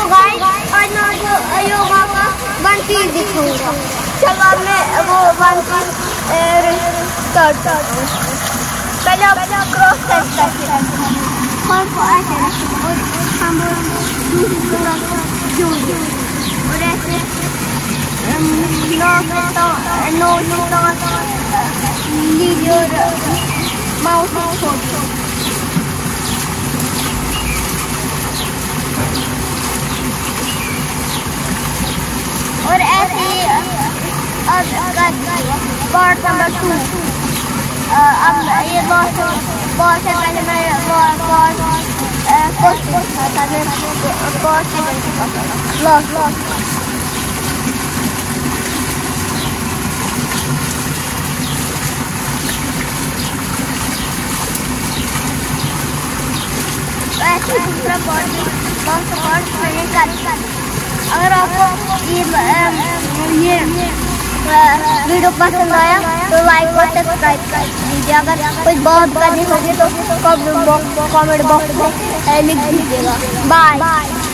Guys आज मैं आपको योगा का वन चीज दिखाऊंगा। चलो अब मैं वो वन चीज स्टार्ट करता हूँ। पहले आप क्रॉस सेट करते हैं और ऐसे और हम थोड़ा जोड़ और ऐसे लीजिए और माउस छोड़ और ऐसे पार्ट नंबर 2 अब ये बहुत से पहले मैं ऐसे दूसरा पार्ट मैंने कर। अगर आपको ये वीडियो पसंद आया तो लाइक और सब्सक्राइब कर दीजिए। अगर कुछ बात करनी होगी तो कमेंट बॉक्स में लिख दीजिएगा। बाय।